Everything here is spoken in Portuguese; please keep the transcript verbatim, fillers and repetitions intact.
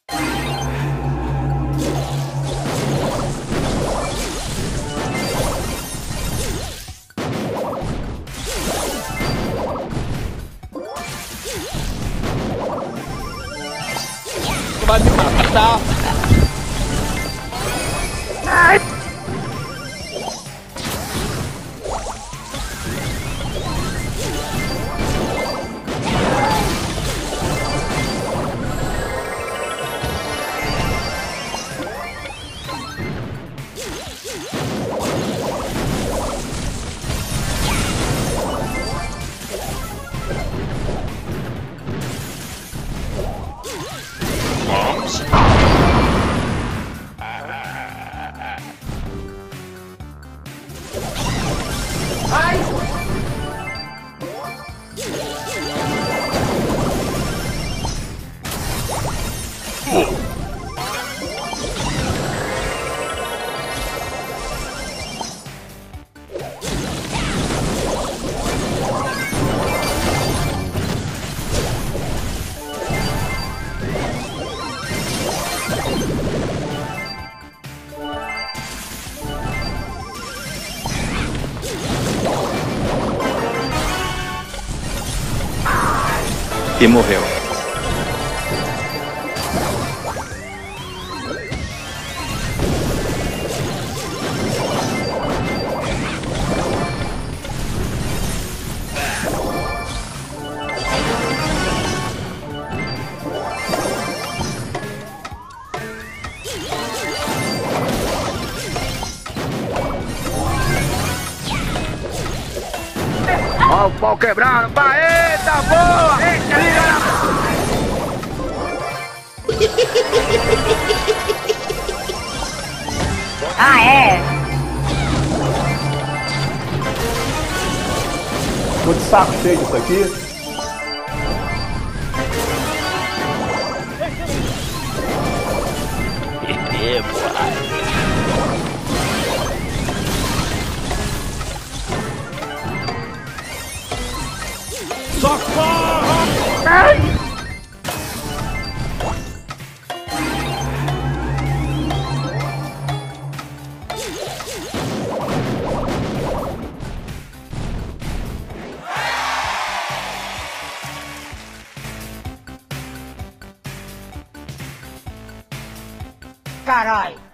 Vai me matar. Ai. Bombs? E morreu. Ó o pau quebrando, pá, eita boa! Eita, liga! Ah, é? Tô de saco cheio disso aqui. É, boa. Socorro! Ai! Caralho.